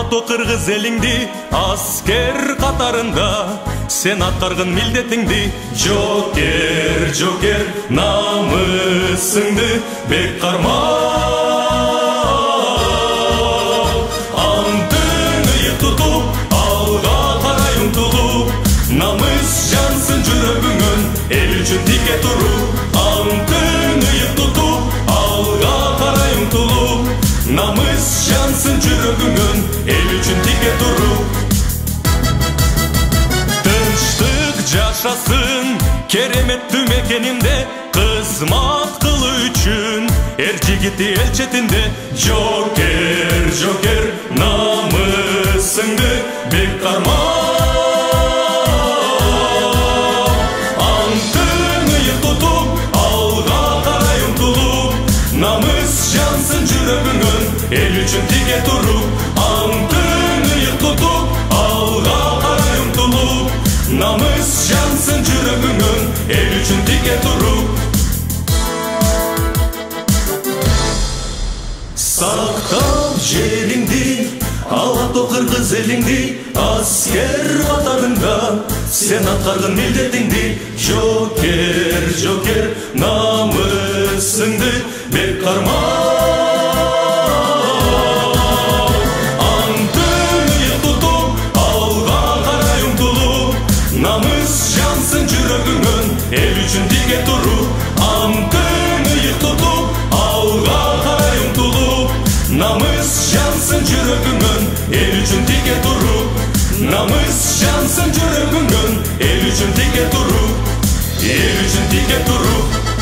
Алату кыргыз элиңди аскер катарында сен аткарган милдетиңди жокер жокер намысыңды бек карма антын ыйык тутуп алга карай умтулуп намыс жансın жүрөгүңөн эл үчүн тике туруп антын ыйык тутуп алга карай умтулуп намыс жансın жүрөгүңөн эл үчүн тике туруп тынчтык жашасын кереметтүү мекенинде кызмат кылуу үчүн эр жигити эл четинде жокер жокер намысыңды бек карма антын ыйык тутуп алга карай умтулуп намыс жансın жүрөгүңөн эл үчүн тике туруп антын ыйык тутуп алга карай умтулуп намыс жансın жүрөгүңөн эл үчүн тике туруп сактап жериңди Алату кыргыз элиңди аскер катарында сен аткарган милдетиңди жокер жокер намысыңды бек карма антын ыйык тутуп алга карай умтулуп намыс жансın жүрөгүңөн эл үчүн тике туруп антын ыйык тутуп алга карай умтулуп намыс жансın жүрөгүңөн эл үчүн тике туруп намыс жансın жүрөгүңөн эл үчүн тике туруп эл үчүн тике туруп